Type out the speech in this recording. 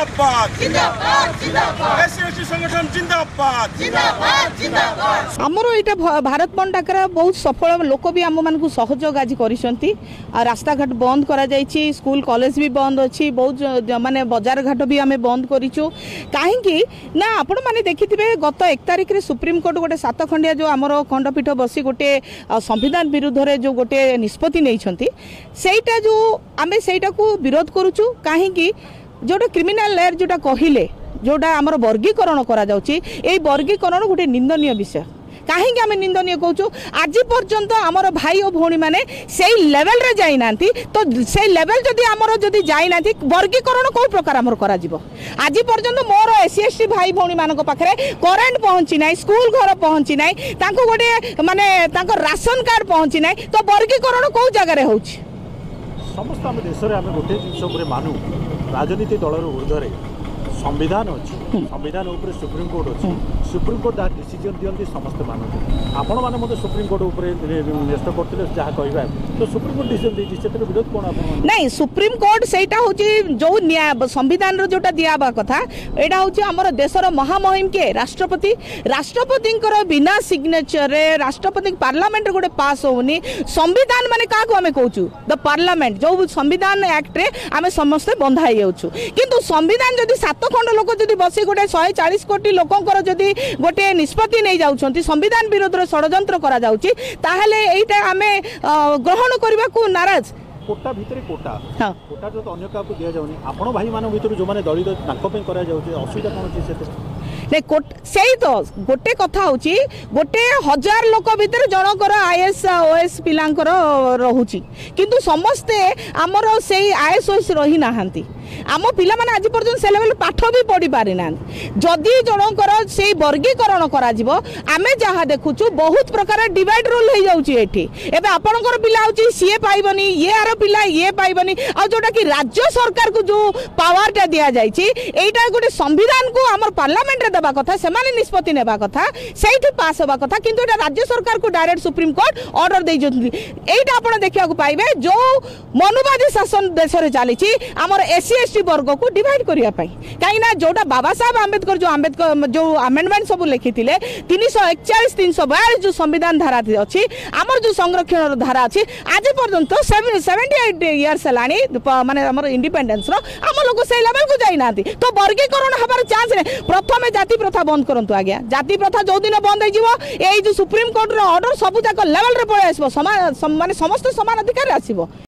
जिंदाबाद जिंदाबाद जिंदाबाद एससी संगठन जिंदाबाद जिंदाबाद जिंदाबाद आमर यहाँ भारत बंद डाकरा बहुत सफल लोक भी आम मान सहयोग आज कर रास्ता घाट बंद करा जाइछि स्कूल कॉलेज भी बंद अच्छी बहुत माने बाजार घाट भी आम बंद करूँ कहीं ना आपण मैंने देखिए गत 1 तारिख रे सुप्रीम कोर्ट गोटे 7 खंडिया जो आमर खंडपीठ बसी गोटे संविधान विरुद्ध रे जो गोटे निष्पत्ति नहीं सेटा जो आम सेटा को विरोध करूँ कहीं जोटा क्रिमिनाल लेयर जोटा कहले जोटा आमर वर्गीकरण करा जाउची ए वर्गीकरण गोटे निंदनीय विषय कहीं आम निंदनीय कहूँ आज पर्यंत आमर भाई और भौणी मैंने से लेवल रे जाई नांती तो से लेवल जदि आमर जदि जाई नांती वर्गीकरण को प्रकार आमर करा जिवो आज पर्यंत मोर एससी एसटी भाई भौणी मानक पाखरे करेंट पहुंची ना स्कूल घर पहुंची ना तांको गोटे माने तांको राशन कार्ड पहुंची ना तो वर्गीकरण को जगह रे होची समस्त आम देश में आम गोटे जिन मानु राजनीति दलर ऊर्धे संविधान अच्छी संविधान उपर सुप्रीम कोर्ट अच्छी सुप्रीम कोर्ट जहाँ डिसीजन दिखती समस्ते मानते आपण मैंने सुप्रीम कोर्ट उपर न्यस्त करते जहाँ कह तो सुप्रीम कोर्ट डिसीजन देती से विरोध कौन आप नहीं सुप्रीम कोर्ट सेटा होची जो संविधान रो जोटा दियाबा कथा एटा होची हमर देशर महामहिम के राष्ट्रपति राष्ट्रपति बिना सिग्नेचर रे राष्ट्रपति पार्लियामेंट गोटे पास होनी संविधान माने का को हमें कहूछु द पार्लियामेंट जो संविधान एक्ट रे आमे समस्त बंधाई जाउछु किंतु संविधान जदि 7 खंड लोक जदि बसी गोटे 140 कोटी लोकंकर जदि गोटे निष्पत्ति नहीं जाउछंती संविधान विरोध रे षडयंत्र करा जाउची ताहले एइटा आमे ग्रहण करबा को नाराज कोटा भितर कोटा कोटा जो अन्य का दिया जाउनी आपण भाई मान भितर जो माने दलित तांको पे करा जाउची असुविधा कोन छी सेते से तो गोटे कथा होची गोटे 1000 लोक भितर जनकर आईएएस ओएस पिलांकर रहुची किंतु समस्ते आमर से आईएएस ओएस रही नाहांती आम पिला माने आज पर्यंत से लेवल पाठ भी पढ़ी पारि ना जदि जनकर से वर्गीकरण करा जिवो आमे जहाँ देखुचु बहुत प्रकार डिवाइड रोल हो जाउची एठी एबे आपनकर पिला होची सीए पाइबनी ये आर पिला ये पाइबनी आ जोटा कि राज्य सरकार को जो पावर टा दिया जाइची एटा गोटे संविधान को हमर पार्लियामेंट रे देबा कथा सेमाने निष्पत्ति नेबा कथा सेठी पास होबा कथा किंतु एटा राज्य सरकार को डायरेक्ट सुप्रीम कोर्ट ऑर्डर दे जंती एटा आपण देखिया को पाइबे जो मनुवादी शासन देश रे चलीची हमर एससी एसटी वर्ग को डिवाइड करिया पाई काई ना जोटा बाबा साहब आंबेडकर जो अमेंडमेंट सब लिखिथिले 341 342 जो संविधान धारा अछि हमर जो संरक्षण धारा अछि आज पर्यंत 78 इयर्स लानी माने हमर इंडिपेंडेंस रो हम लोग से लेवल को जाई नाती तो वर्गीकरण हबार चांस ने प्रथमे जाति प्रथा बंद करंतु आज्ञा जाति प्रथा जो दिन बंद हो जिवो एई जो सुप्रीम कोर्ट रो ऑर्डर सब जाक लेवल रे पळे आसीबो समान माने समस्त समान अधिकार आसीबो।